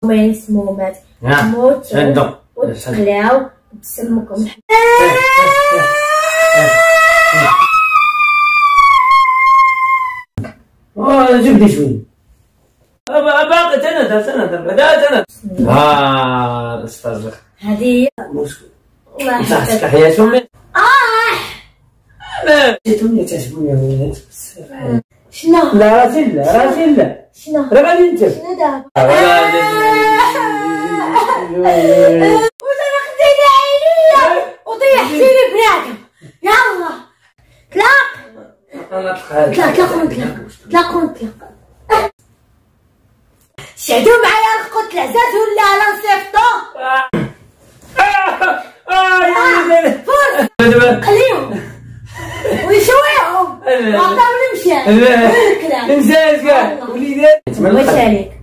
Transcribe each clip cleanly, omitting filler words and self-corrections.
وين سمومات موتوا وتقلاو بسمكم جبدي شوي باقي سند استرزق هذه الله يحفظك حياتهم لا جيتوني تعجبوني يا ولاد شنو؟ لا راسي لا شنو؟ راه غادي انت شنو دابا؟ واش انا خديتي عينيا وطيحتيني بنادم يلا طلاق شهدوا معايا القتل عزاز ولا على نصيفطو قليهم ويشويهم وعطاهم المشاة مزاز كاع وليدات واش عليك؟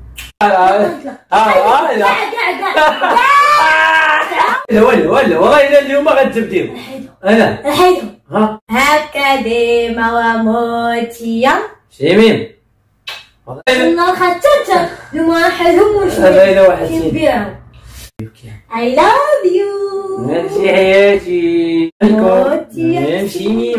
ولا والله اليوم غتبديو انا حيدو هكا ديما وموتيا شيمين النار خاتتا لما حلهم وشويه كيبيعو I love you ماشي حياتي موتيا نمشي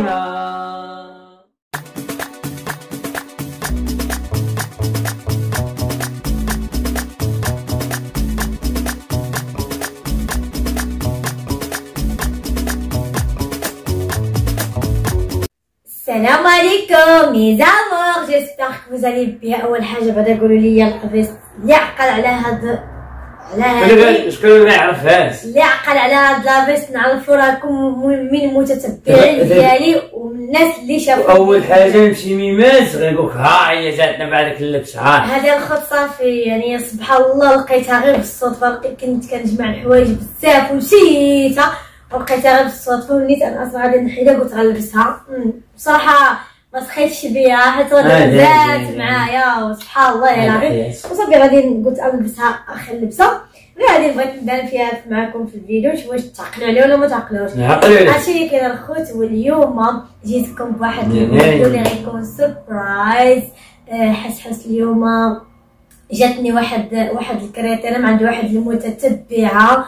السلام عليكم مي زامور جيسبر كو فوزالي بيان. اول حاجه بعدا قولوا لي القفيص اللي عقل على هاد شكون اللي ما يعرفهاش اللي عقل على هاد لافيس نعرفو راكم من المتتبعين ديالي ومن الناس اللي شافوا. اول حاجه نمشي ميماز غنقولك ها هي جاتنا بعدك اللبسه هذه الخط صافي يعني سبحان الله لقيتها غير بالصدفه. كنت كنجمع الحوايج بزاف ونسيتها ولقيتها غير بالصدفه وليت انا اصلا غادي نحيدها قلت غنلبسها. بصراحه ما سخيتش بها حيت غزات معايا وسبحان الله العظيم وصافي غادي قلت نلبسها اخر لبسه غادي بغيت نبان فيها معكم في الفيديو نشوف واش تعقلوا عليه ولا ما تعقلوش. هادشي اللي كاين الخوت. واليوم جيتكم بواحد الفيديو اللي غيكون سربرايز. حس اليوم جاتني واحد الكرياتير عند واحد المتتبعه.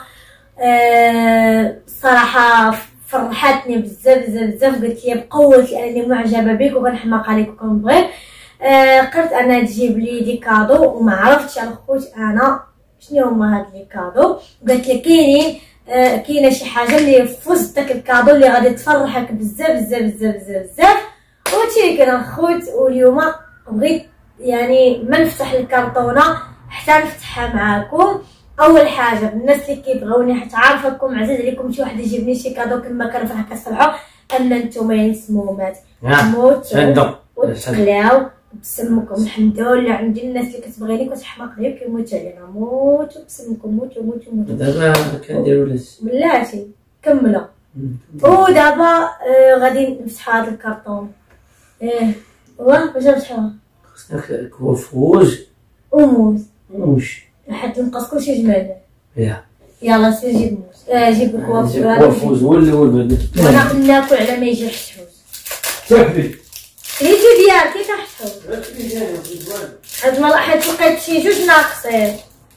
الصراحه فرحتني بزاف قلت لي بقوه لاني معجبه بك وغنحماق عليك وكنبغيك. قلت انا تجيب لي دي كادو وما عرفتش الخوت انا شنو هما هاد لي كادو. قالت لي كاينه شي حاجه اللي في وسط داك الكادو اللي غادي تفرحك بزاف وهادشي كاين الخوت. واليوم بغيت يعني ما نفتح الكرتونه حتى نفتحها معاكم. اول حاجه الناس اللي كيبغوني حيت عارفاكم عزيز عليكم شي واحد يجيبني شي كادو كما كنفرح كتفرحوا ان نتوما يا سمومات موتوا وتقلاو بسمكم. الحمد لله عندي الناس اللي كتبغيني كتحماق ليا كيموت علينا. موتوا بسمكم موتوا دابا كنديروا لاش بلاتي كملوا. ودابا غادي نفتحوا هذا الكرتون. والله باش نفتحوها خصك كوافوج وموز ومش حتى نقص كلشي جمال. يلا سير جيب موز جيب كوافوج ولا وانا ناكل على ما يجي الحشوش. صافي ريتي ديالك كيف حشوش هاد المرة حيت لقيت شي جوج ناقصين.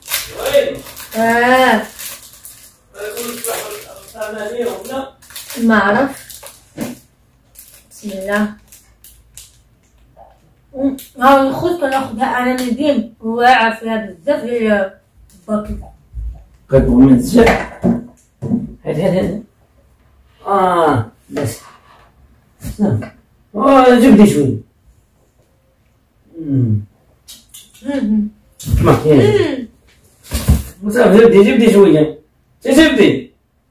ما عرف. بسم الله. ها الخوت كناخدها انا من ديم واعر فيها بزاف هي باكي كتبغي من الزاف هاد بس جبدي شوي ما كاين صافي جبدي شويه جبدي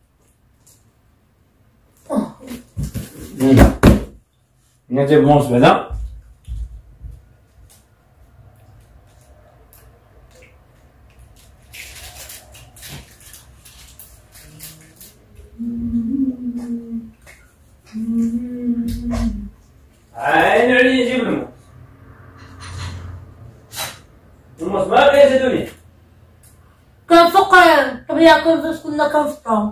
نجيب موس بعدا عين علي نجيب الموس. الموس ما كاين في الدنيا كان فقير كان ياكل فاش كنا كنفطرو.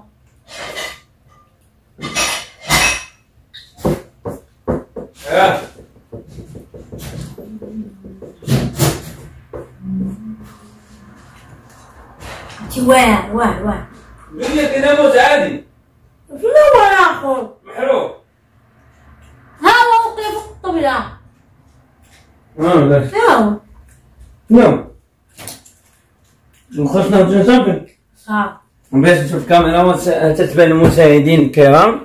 انت واعر قل لك انا موت عادي. شنو هو يا اخو؟ محروق. ها هو وقف فوق الطبلة. لا. ها هو. نعم. نخشنا نصافي. صافي. باش نشوف الكاميرا وتتبان المشاهدين الكرام.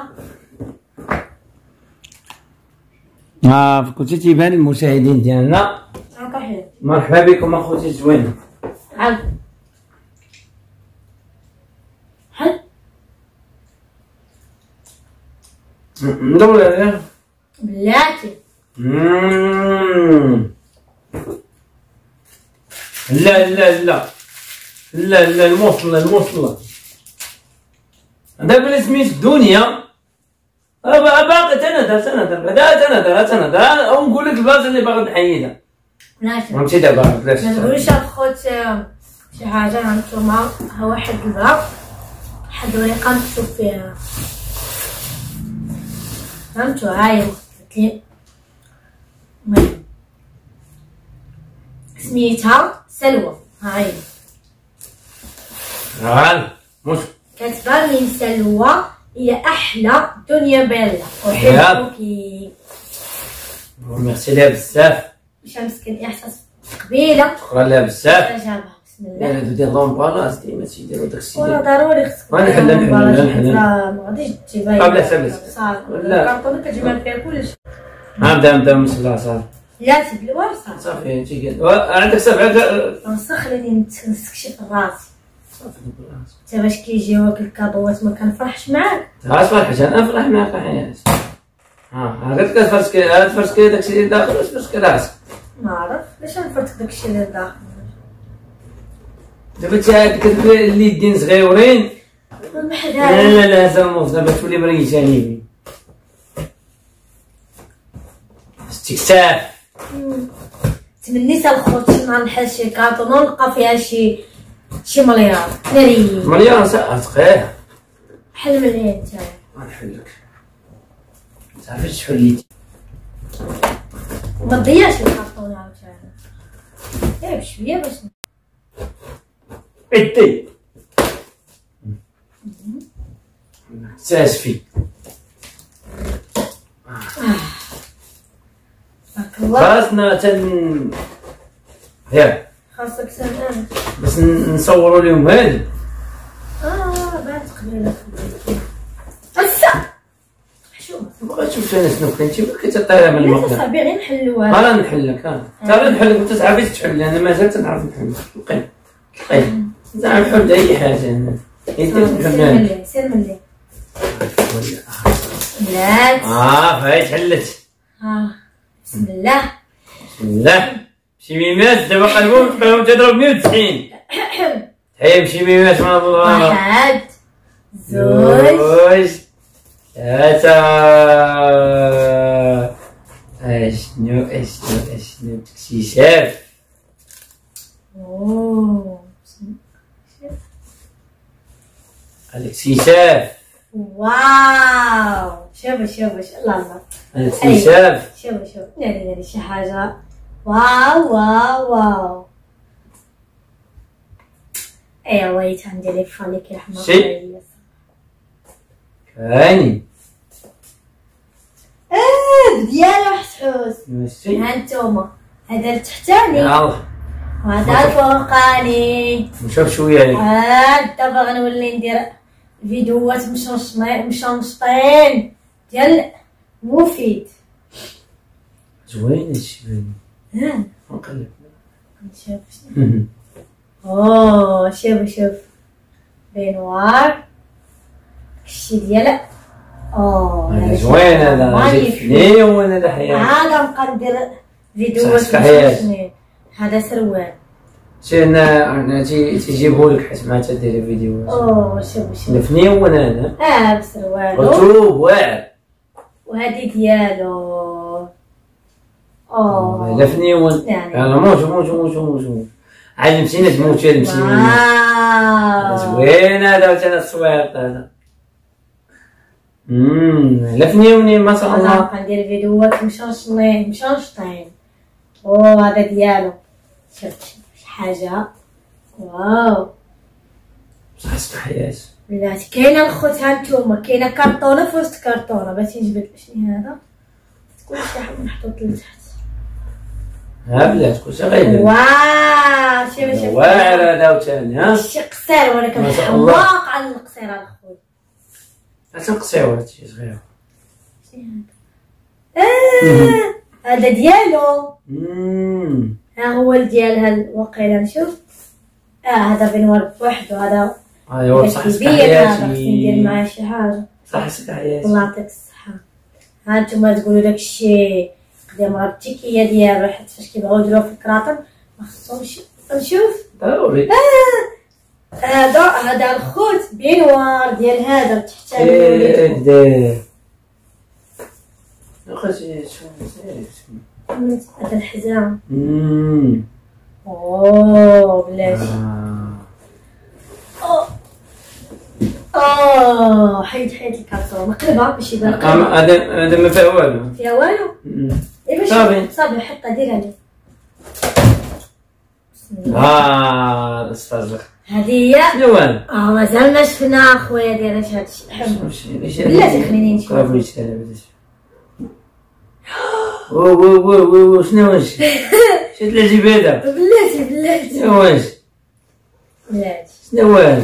كنتي تيبان المشاهدين ديالنا. مرحبا بكم اخوتي الزوينه. عاد حل ندور عليها بلاتي. لا الموصله هذا بلا سميت الدنيا. باقي تنهضر ونقول لك البلاصه اللي باغي نحيدها. بلاتي فهمتي دابا بلاش ما تقوليش الخوت شي حاجه. هانتوما ها واحد البلا واحد الورقه مكتوب فيها فهمتوا. هاهي المهم سميتها سلوى. هاهي مش كاتبه من سلوى هي احلى دنيا بيلا احبك. ميرسي ليها بزاف. مشى مسكين احساس قبيله. شكرا لها بزاف. جابها بسم الله. هادو ديال لومبالاص ديما تيديرو داكشي. والله ضروري خصك نحل ما غاديش تجيبها. بلا صافي لا. الكرطون كتجمع فيها كلشي. نبدا بسم الله صافي. لا تبلي صافي. صافي تيقال عندك 7 نسخ لي نستكشف راسي. انت باش كيجيوك الكادوات ما كنفرحش معاك. فرحت انا نفرح معاك حياتي. غير تفرسكي داكشي اللي داخل واش تفرسكي راسك. ما عرف علاش نفرتك داكشي اللي داخل. دابا كتبان اليدين صغيورين. لا زعما دابا تولي مريجاني استكشاف. تمنيت الخوت شي نهار نحل شي كارطون ونلقى فيها شي مليار. مليار صغير. حل مليان نتايا. غنحلك صافي تحليتي. ما تضيعش الكارطون عاوتاني. بشويه باش ادي ساسفي. بارك الله. خاصنا ياك خاصك سنان باش نصوروا لهم هادي. بعد قبيله هسا حشومه. بغيت نشوف انا شنو كنتي كتطير من لا المقدار. صافي غير نحلوها. انا نحلك تا نحلك وانت تعرفي تحل. انا مازال تنعرف نحل. زعما نحل اي حاجه انا. سير ملي لا فايت حلت. بسم الله. بسم الله. شي ميمات دابا قلبهم تضرب 190. تحية شي ميمات من الله. 1 2 3. اشنو اكتشاف. الاكتشاف. واو شوف الله الاكتشاف. شوف ناري شي حاجه. واو ايوا ويت عندي لي فالي كيرحمها شي كاينين ديالو حسوس. ماشي هانتوما هذا التحتاني يلاه وهذا الفوقاني. نشوف شويه عليك. دابا غنولي ندير فيديوهات مشنشطين ديال مفيد. زوين هادشي نقلب نشوف شوف بينوار الشي ديال زوين هذا جبتني وانا دحيا. هذا نبقى ندير فيديوهات مشنشطين. هذا سروال. تيجيبوا لك حيت ما تديري فيديوهات. شوف لفني وانا انا بسروالو رطوب واعر. وهذه ديالو لفني وانا يعني موت علمتينا تموتي المسلمين. زوين هذا وتا الصويرط هذا. لفني وني ما شاء الله. نبقى ندير فيديوهات مشنشطين. هذا ديالو. شوف شي حاجه. واو بصح حياتي بلاتي كاينه الخوت ها نتوما كاينه كرتونه في وسط كرتونه باش نجبد شنو هذا تكون شي حاجه محطوط لتحت ها بلاتي كلشي غيبان واو شوف واعر هذا وثاني ها شي قصير ولكن ما شاء الله. حماق على القصير الخوت عشان قصير هادشي صغير هذا ديالو مم. ها هو ديال هاد وقيلا نشوف هذا بنور بوحدو هذا ايوا بصح كبير هذا خصني ندير حياتي معاه شي حاجه صح سك حياتي الله يعطيك الصحه ها نتوما تقولوا داكشي قدام راه التكيه ديالو حيت فاش كيبغيو يديروه في الكراطن ما خصهمش نشوف ضروري هذا الخوت بنوار ديال هذا تحت داير اخي هذا الحزام امم اوه بلاتي حيد الكرتون نقلبها باش يبان هذا ما فيها والو فيها والو صافي صافي حطها ديرها لي اصفر هذه هي شنو والو مازال ما شفنا اخويا ديال هذا الشيء بلاتي خليني نشوف شنو واش شد لي جبيده بلاتي شنو واش بلاتي شنو والو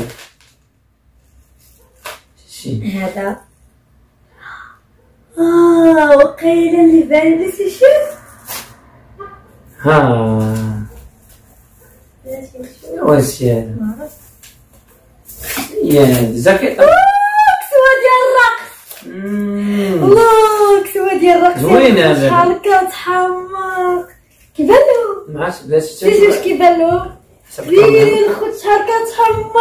هذا وقيلا اللي بان بس شوف واش هذا يا زكيطه كسوه ديال الرقص الله كسوه ديال الرقص زوين هذا شحال كتحمق كيبان له ما عرفتش بلاش شوف كيبان له الخوت شحال كتحمق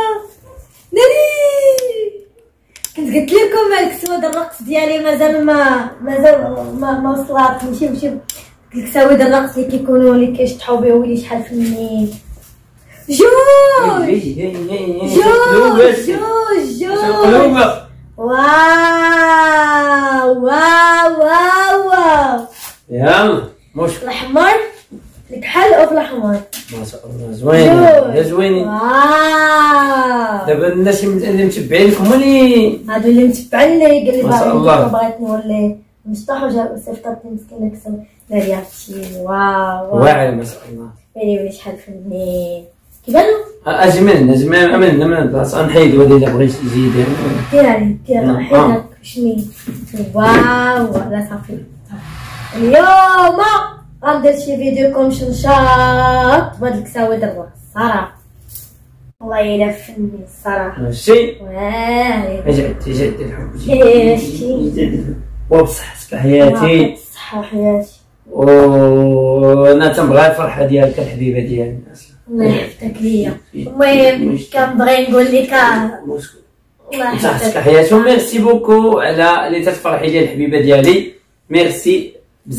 ناري كنت قلت لكم الكسوه ديال الرقص ديالي مازال ما وصلت شوف الكساوي ديال الرقص اللي كيكونوا اللي كيشطحوا بهم ولي شحال فنين جوج واو يلا مش الاحمر الكحل او الاحمر ما شاء الله زوينه زوينين دابا الناس اللي متبعينكم هما هادو اللي متبعين اللي قال لي ما شاء الله. بغيت نولي مصطح وجا صيفطتني مسكينه كسر ناري عرفتي واو واعر ما شاء الله ويلي شحال فنين كيبان اجمل امن بلاصه نحيد ولي الا بغيتي تزيد دير حيدك شمي واو لا صافي اليوم غندير شي فيديو كوم شنشاط بهاد الكساوي دابا الصراحه والله الا فني الصراحه ماشي واعر جد الحب وبصحتك حياتي صحه حياتي وانا تنبغي الفرحه ديالك الحبيبه ديالي الله يحفظك ليا المهم كنبغي نقول لك الله يحفظك حياتي وميرسي بوكو على اللي تتفرحي لي الحبيبه ديالي ميرسي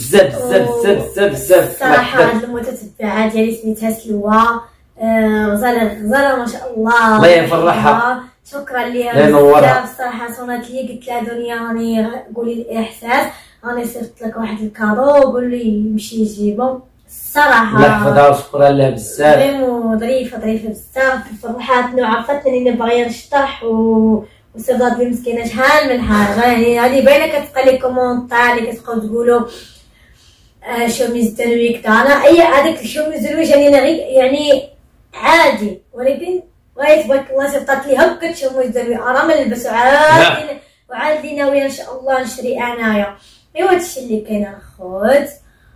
بزاف صراحه هاد المتتبعات ديالي سميتها سلوى غزاله ما شاء الله يفرحها شكرا ليها بزاف الصراحه صونات لي قلت لها دنيا راني قولي الاحساس راني صيفط لك واحد الكادو وقول لي مشي يجيبو الصراحه الله يحفظها وشكرا لها بزاف فريمون ظريفه بزاف فرحاتني وعرفتني اني باغيه نشطح وصيفطات لي مسكينه شحال من حاجه يعني هذه باينه كتبقى لي كومونطار اللي كتبقاو تقولوا شوميز تنوي كدا انا هذاك الشوميز تنوي يعني عادي ولكن بغيت تبارك الله صيفطات لي هكا شوميز تنوي راه ما نلبسو وعاد لي ناويه ان شاء الله نشري انايا ايوا هادشي اللي كاين الخوت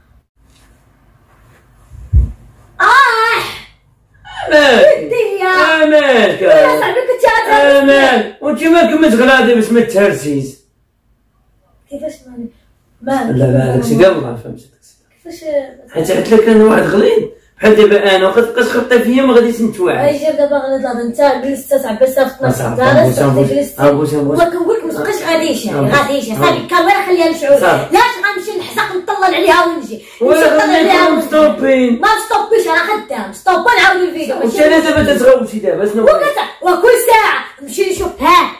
امال يا صاحبي كنت امال وانت ما كملت غلادي باش ما تهرسيش كيفاش ما لا داكشي ديال الله فهمتي كيفاش حيت قلت لك انا واحد غليظ بحال دابا انا وكتبقى تخبطي فيا ما غاديش نتوعد جاب دابا غلط انت جلست تعبى صافي جلست ما كنقول لك ما تبقاش غاديش صافي الكاميرا خليها مشعوله لاش غنمشي نحسق نطلل عليها ونجي ولا ستوبين ما ستوبيش راه خدام ستوب نعاود الفيديو واش انا دابا تتغوتي دابا شنو وكل ساعه نمشي نشوف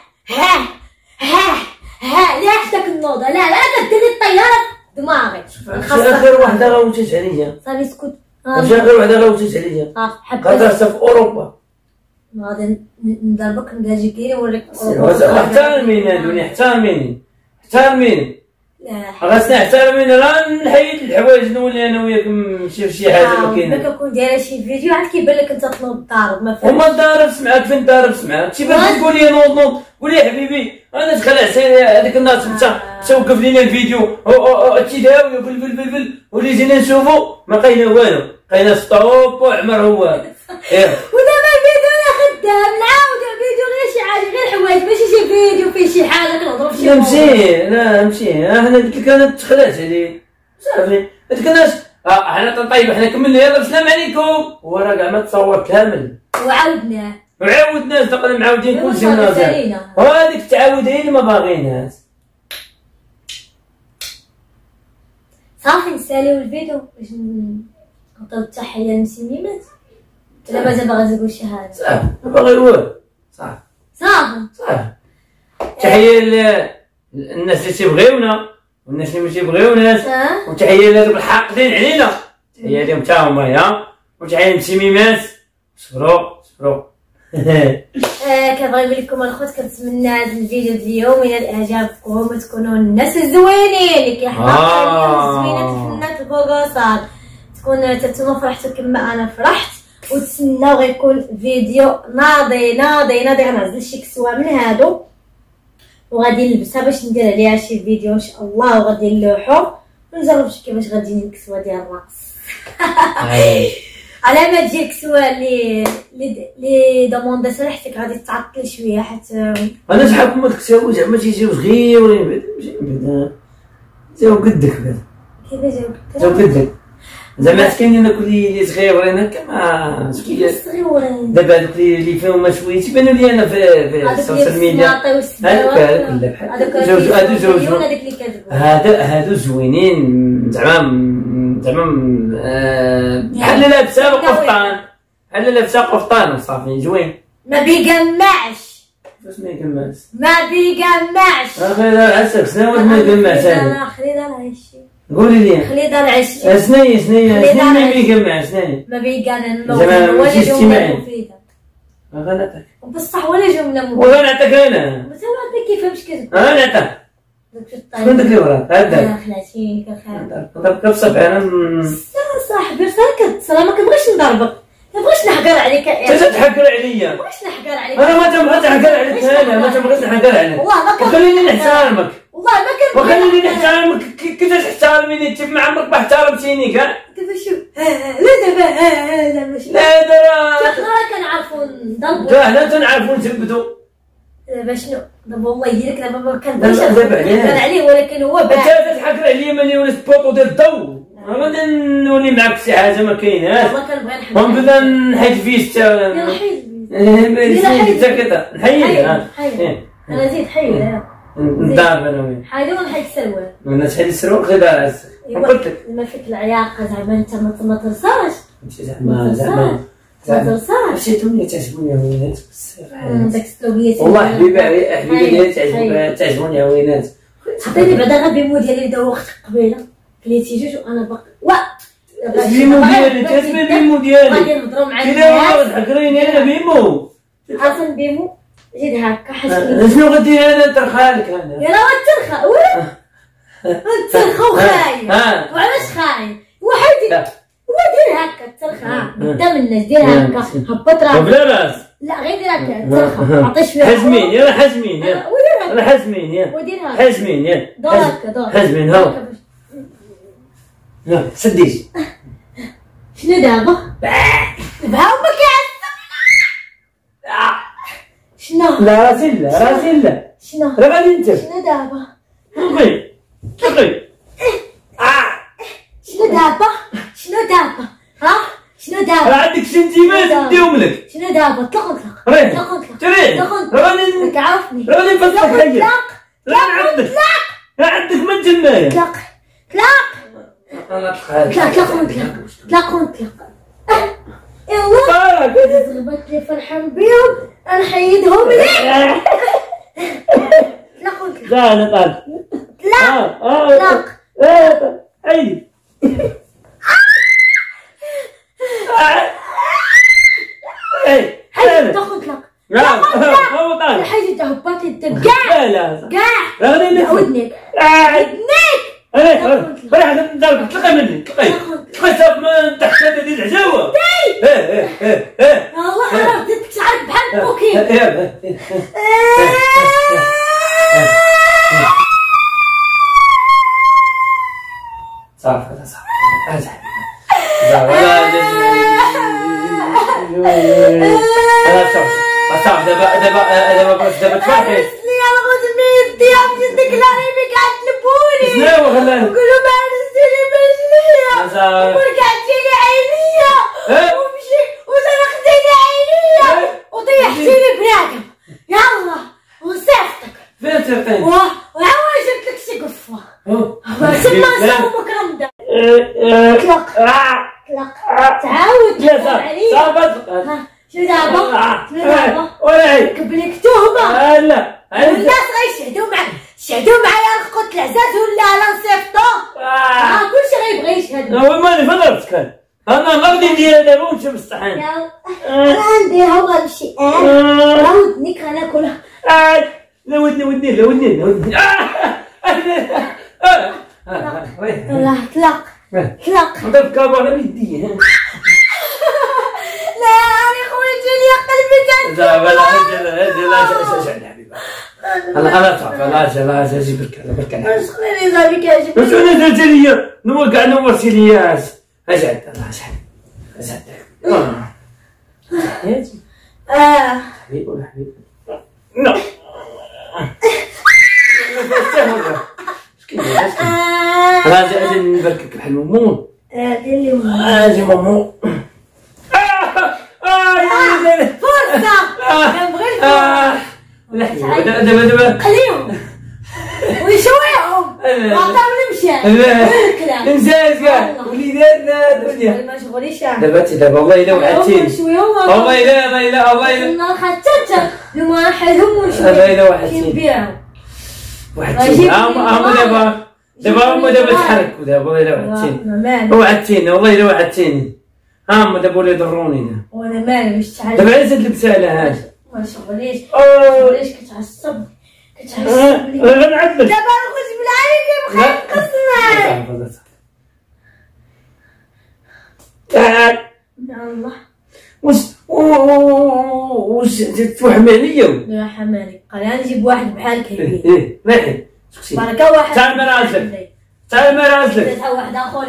لاش داك النوضه لا كديري الطياره دماغي اخر وحده غوتات عليا صافي اسكت غير وحده غوتات عليا حبيت في اوروبا غادي نضربك نجيكي نوريك. احترميني هادوني، احترميني احترميني. لا خاصني احترميني، راه نحيد الحوايج نولي انا وياك نمشي فشي حاجه ما ملي كاينه. كنكون دايره شي فيديو عاد كيبان لك انت تنوض ضارب ما فهمتش. وما ضاربش معاك، فين ضاربش معاك؟ شي باش تقول لي نوض قول لي حبيبي انا تخلع هذيك النهار توقف لينا الفيديو تيداوي فلفل ولي جينا نشوفو ما قاينا والو، قاينا ستوب وعمر هو. ودابا الفيديو انا خدام نعاودو فيديو غير شي حاجه غير حوايج ماشي شي فيديو فيه شي حاجه كنهضرو فشي نمشي حنا ديك كانت تخلعت هادي صافي ما تكناش. حنا طيب حنا كملنا يلاه السلام عليكم، هو راه كاع ما تصور كامل وعاودناه تقريبا معاودين كلشي من الجهه، وهذيك التعاود هي اللي ما باغينهاش. صافي نساليو الفيديو باش نعطيو التحيه للمسلمات ولا مازال باغي تقول شي حاجه؟ صافي ما باغي والو، صافي تحيه للناس اللي تيبغيونا والناس اللي ما تيبغيوناش، وتحيه لهذوك الحاقدين علينا، تحيه لهم حتى هما يا، وتحيه للمسلمات. صبروا كنبغي نقول لكم الخوت كنتمنى هذا الفيديو اليوم ينال اعجابكم وتكونوا الناس الزوينين اللي كيحضروا الزوينات الفنات الكوكوصات، تكون نتوما فرحتوا كما انا فرحت، وتسناو غيكون فيديو ناضي غنعزل شي كسوه من هادو وغادي نلبسها باش ندير عليها شي فيديو ان شاء الله، وغادي نلوحو ونجرب كيفاش غادي الكسوه ديال الرقص. على ما تجي الكسوه اللي دوموندات ريحتك غادي تعطل شويه، حتى انا شحال ما تكساو زعما تيجيو صغيورين بعدا جاو قدك بعدا. كيفاش جاو قدك زعما كاينين هذوك اللي صغيورين هكا ما صغيورين، دابا هذوك اللي فيهم شويه تيبانوا لي انا في السوشيال ميديا، هادو زوينين زعما بحال لابسه قفطان، بحال لابسه قفطان وصافي زوين ما بيجمعش. فاش ما يجمعش؟ ما بيجمعش. اخي عساك شنو ما يجمعش؟ انا خلينا العشي قولي لي خلينا العشي شناهي ما بيجمع شناهي ما بيجانا زعما ولا ماشي جمله اجتماعي. مفيده غنعطيك بصح ولا جمله مفيده ولا نعطيك انا ما ما كيفهمش كذب. نعطيك شكون داك اللي وراك هذا خلعتيني كنخاف ضربك بصبعي انا صاحبي ساكت ما كنبغيش نضربك، ما بغيتش نحقر عليك. انت تحقر عليا، ما بغيتش نحقر عليك، انا ما تبغى تحقر عليك، انا ما تبغيش نحقر عليك. والله ما خليني نحترمك، والله ما كنبغي وخليني نحترمك. كيفاش تحترميني انت؟ ما عمرك ما احترمتيني كاع. كيفاش لا دابا زعما شنو لا دابا راه كنعرفوا نضربوا كاع حنا تنعرفوا نثبتوا. دابا شنو دابا والله يديرك دابا ما كنبغيش دابا نحقر عليه، ولكن هو انت تحقر عليا ماني وليت بوطو ديال الضو، غادي نولي معاك شي حاجه ما كايناش، والله كنبغي نحقر ونبدا نحيد فيس حتى حيد انا زيد حيد نضارب انا وياك حيد ونحيد السروال وانا تحيد السروال غير دار قلت لك ما فيك العياقه زعما انت ما ترصاش زعما ما ترصاش مشيتوني تعجبوني هوينات بزاف داك السلوكيات والله حبيبي تعجبوني هوينات. عطيني بعدا غير بيمو ديالي اللي دوختك قبيله كليت شي جوج وانا باقي بيمو ديالي تسمي بيمو ديالي غادي نهضروا مع الناس كذا تحقريني انا بيمو عارفه بيمو زيد هكا حيت شنو غدير انا نترخالك انا يا راه ترخى ترخى وخاين وعلاش خاين واحد ودير هكا ترخى قدام الناس دير هكا هبط راسك بلا راس لا غير دير هكا ترخى عطي شويه حزمين يلا حزمين يلا حزمين يلا ودير هكا حزمين يلا دور هكا دور حزمين هاو يلا سديش شنو دابا؟ دابا هما كيعذبونا شنو؟ لا راسي لا شنو؟ راه غادي انت شنو دابا؟ تبغي شنو دابا؟ ها؟ شنو دابا؟ راه عندك سنتيمات نديهم لك. شنو دابا؟ طلق راني كعرفني راني نفصلك حيا لا عندك ما تجمعي طلق ايوا ضربت لي فرحان بيهم نحيدهم ليه لا انا طالع طلق عيني حيد تاخذ لك لا هو طالع حيد تهبط انت كاع لا كاع غادي ودنيك انا ضربت تلقى مني تلقى صاف من تحت هذه العجاوه والله عرفت تعرف بحال بوكي صافي دابا تفرحي شنو خلاني نقولوا ما عرفتيني مجلية ورجعتيلي عينية ومشي وسرقتيلي عينية وطيحتيني براقم يلا وصيفتك فين ترقيني وعاود جبت لك شي قفة تما صومك رمدة طلق تعاود عليا شو دابا قبلك تهمة لا والناس غيشهدوا معايا الخط العزاز ولا لا نصيفطو كلشي غيبغي يشهد هو ماني فضربت كان انا غادي ندير دابا ونشوف الصحن انا نديرها وغنمشي ودنيك غناكلها لا ودني الله طلق ضرب كابا بيدي لا يا خويا جاني قلبي انا تعرف لا جي برك واش خليني صافي كيعجبني واش انا درت ليا كاع نورتي ليا اجعد حبيبي ولا حبيبي لا اجي نبركك بحال مامون دير لي اجي مامون فرصة كنبغي دابا قليهم ويشويهم وعطاهم المشاع المزاز كاع وليداتنا الدنيا ما شغليش دابا والله الا وعدتيني والله الا النار حتى نوحدهم ونشويهم وعدتيني دابا تحركوا دابا والله الا وعدتيني والله الا وعدتيني هما دابا ولا يضروني وانا مالي مش تعرف دابا علاش هاد البساله هادي ما شغليش كتعصب لي غنعذبك دابا نخرج بالعين كيبقى يقسمك يا الله واش تفهم عليا لا حمالي قال نجيب واحد بحالك هبي رايحين بركه واحد تعال مرازلك تعال واحد اخر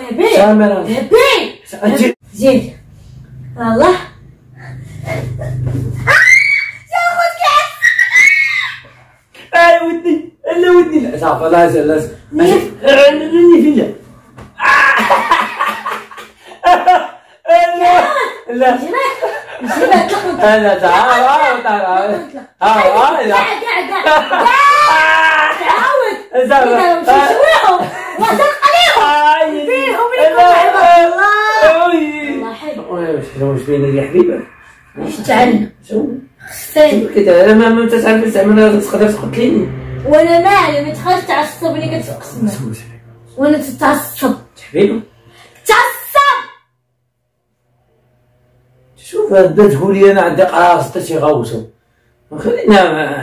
هبي زين الله ودني لا صافي لا راني فيا لا انا تعال تعاود وصدق عليهم فيهم واش بيني يا حبيبه واش تعلم خصني كده انا ما تعرف زعما تقدر تقتليني وانا مالي ما تخرج تعصبني كتقسم وانا تتعصب حبيبه تعصب شوف هدا تقولي انا عندي قراص حتى شي غوصو خلينا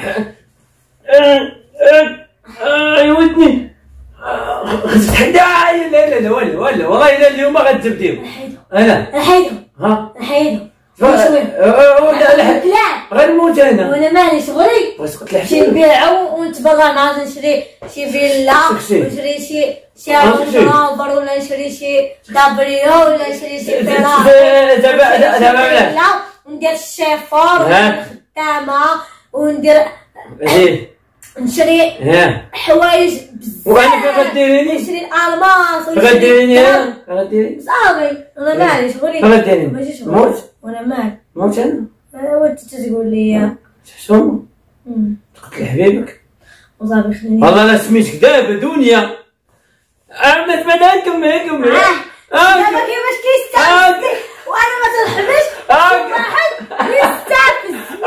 ودني خصك تحدى لا والله الا اليوم غتبديو نحيدهم غنموت انا وانا مالي شغلي واش قلت لك شي نبيعو ونتبرع معاه نشري شي فيلا ونشري شي رانبر ولا نشري شي دابريو ولا نشري شي فيراري دابا وندير الشيفور والخدامه وندير نشري حوايج بزاف وانا غديريني نشري الالماس غديريني صافي انا مالي شغلي غديريني ماشي شغل موت وانا مالي موت انا وانت تقول لي شنو تقتل حبيبك وصافي خليني والله لا سميتك دابا دنيا عملت ما نكمل دابا كيفاش كيستافز وانا ما تنحبش واحد يستافز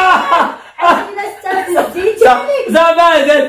زاد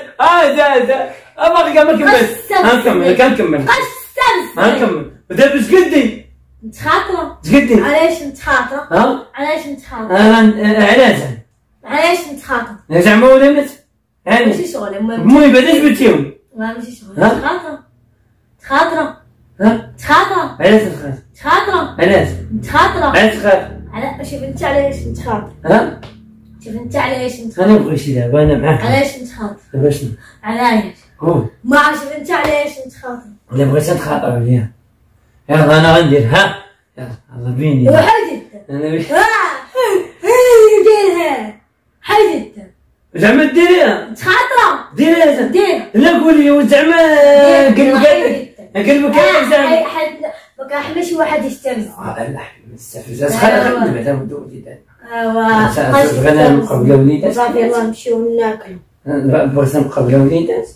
باقي ما كملت غنكمل ودابا اش قدي متخاطره تقدي علاش متخاطره علاش متخاطره علاش متخاطره زعما ولا ماشي شغل المهم بعدا جبتيهم ماشي شغل تخاطره علاش تخاطر علاش تخاطر شوف انت علاش متخاطر شوف انت علاش انا نبغي شي لعبه انا معاك علاش متخاطر باش علاش ما عرفتش انت علاش متخاطر الا بغيت نتخاطر عليها يلا انا غندير يلا بيني وحدت انا ديرها حدت زعما ديريها تخاطره ديريها لا قولي زعما قلبك زعما ما كنحملش واحد يستفز لا يستفز خلينا بعدا ودودي ايوا بغينا نبقاو بلا وليدات صافي يلاه نمشيو ناكلو بغيت نبقى بلا وليدات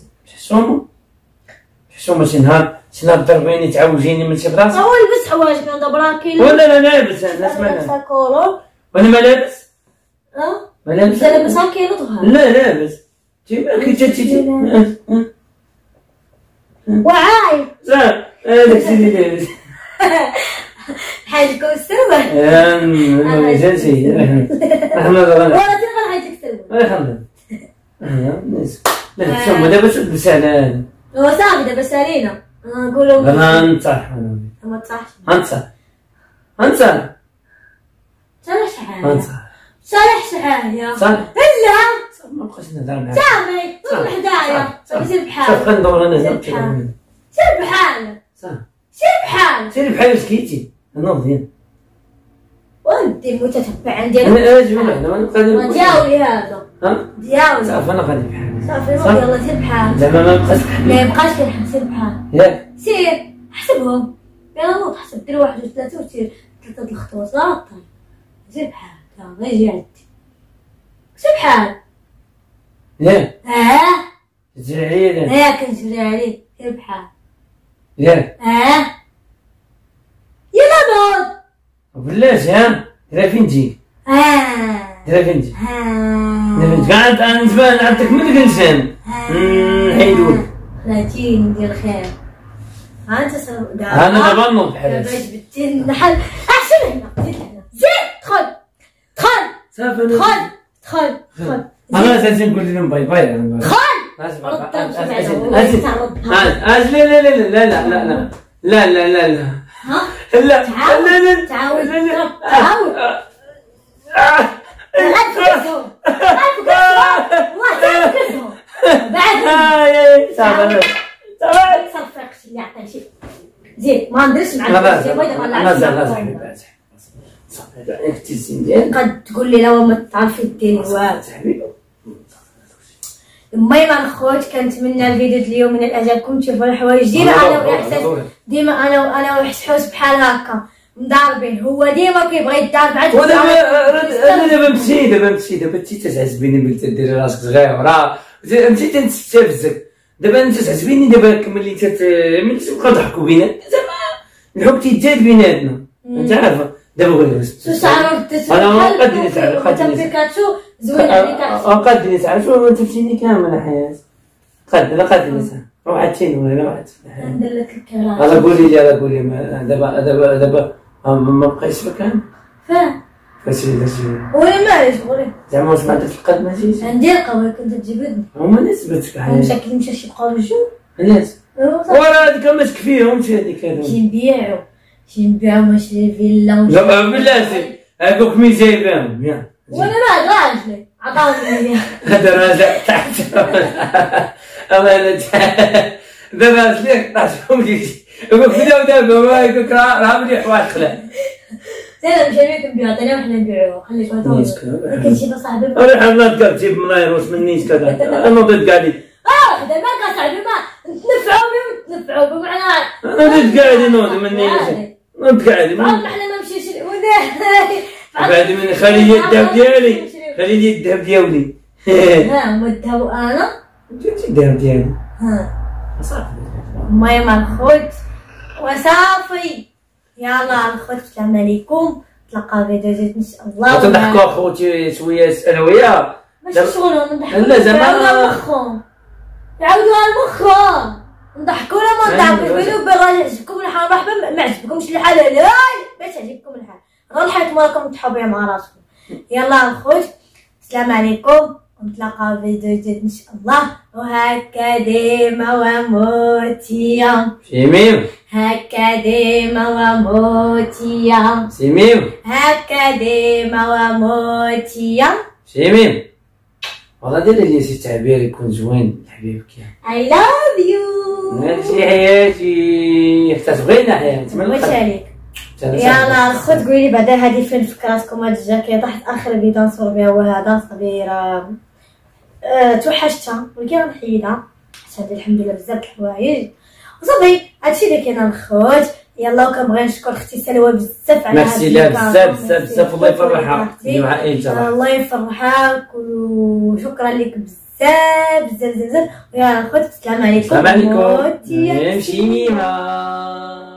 حشومه شي نهار ضربيني تعوجيني من شي بلاصه هو لبس حوايجك انا دابا كاين ولا لا لابس انا اسمع وانا ما لابس ما لابس انت لابس كاين ظهر لا لابس كي تجي وعاي صح هذاك الشيء اللي لابس حالك السروال انا جالسي احنا ولا تلقى حالك السروال الحمد لله لا شوف دابا تلبس على هو صافي دابا سالينا نقولوا انا نصح ما تصحش انصح صالح شحال صالح شحال صالح لا ما بقاش نهضر معاك صافي طول حدايا سير بحالك شوف غندور انا سير بحالك سير بحال سكيتي انا مزيان وانت المتتبع عندي انا اجي انا ما نبقى دياولي هذا دياولي صافي انا غادي بحالك صافي يلا سير بحالك زعما ما بقاش ما يبقاش كنحب سير بحالك ياك سير حسبهم يلا نوض حسب دير 1 2 3 وسير 3 الخطوات لا طيب سير بحالك يلا يجي عندي سير بحالك ياك تجري عليا ياك كنجري عليك سير بحالك ياك يلا نوض بلاش درا فين تجي درا فين تجي قاعد نتبان عندك من الانسان نحيدوك لا تجي ندير خير انت انا دابا نوض بحال دابا جبدتي النحل احسن هنا زيد دخل انا اساسا نقول لهم باي باي لا تعاود صفقش اللي عطاني شي زيد ما نديرش معاك قد تقول لي لا ما تعرفي ديري والو. المهم الخوت كنتمنى الفيديو اليوم من اعجابكم تشوفوا الحوايج ديما انا واحساس ديما انا وحوس بحال هكا مضاربين هو ديما كيبغي يضارب عاد انا دابا مشيت تتعجبيني بنت ديري راسك صغيره مشيت تستفزك دابا انت تعجبيني دابا ملي تبقى ضحكوا بيناتنا زعما الحب تيزاد بيناتنا انت عارفه دابا قولي بس تعرف انا ما قدني تعرف بيكاتشو زوين عليك قدني تعرف شو انت تمشيني كامل حياتي قدني تعرف روح عتيني ولا روح ندير لك الكراسي انا قولي دابا ما بقيتش مكان فاسيلي وين ماليش قولي زعما واش ما عندك القد ما جيتش عندي القهوه كنت تجبدني هما نسبتك حياتي مشى شي بقاو الجو الناس ورا هذيك ما تكفيهمش هذيك شي نبيعو ماشي فيلا لا بلاتي هاكوك مين جايبهم ياك وانا ما راجلي عطاوني هذا راجع تحت انا دابا ليك طاحهم لي بداو دابا هاكوك راه مليح واحد خلع زين مشى ليك نبيعو عطينا وحنا نبيعو خليك ما كاين شي صاحبي انا حنا تقال تجيب ملاير واش منيش كذا انا ضد قاعدين دابا كصاحبي ما نتنفعوا بمعنى انا ضد قاعدين نوض مني نوض قاعدين ما حنا ما مشيش بعد من خلي الذهب ديالي خلي الذهب ديالي ها الذهب انا جبتي الذهب ديالي صافي المهم الخوت وصافي يلا الخوت السلام عليكم تلقاو فيديو جديد ان شاء الله تضحكوا اخوتي شويه انا وياه ماشي شغلهم نضحكوا لا زعما مخهم يعاودوها لمخهم نضحكوا ولا ما نضحكوش؟ قولوا بالراجل عجبكم الحال مرحبا، ما عجبكمش الحال لا باش عجبكم الحال راه الحال مالكم تحبوا مع راسكم. يلا الخوت السلام عليكم ونتلاقاو في فيديو جديد ان شاء الله. وهكا ديما وموتيا سيميم هكا ديما وموتيا سيميم هكا ديما وموتيا سيميم. والله دير لي شي تعبير يكون زوين لحبيبك. I love you. ماشي حياتي حتى تبغينا حياتي واش عليك. يلا الخوت قولي بعدا هادي فين فكراتكم هاد الجاكيطه حيت اخر فيديو نصور بها هو هذا صغيره توحشتها ولكن غنحيدها حيت عندي الحمد لله بزاف د الحوايج وصافي هادشي اللي كاين الخوت. يلا وكنبغي نشكر اختي سلوى بزاف على ميرسي لها بزاف بزاف بزاف. الله يفرحها الله يفرحك وشكرا لك بزاف بزاف بزاف. ويلا الخوت السلام عليكم. السلام عليكم. نمشي ميمه.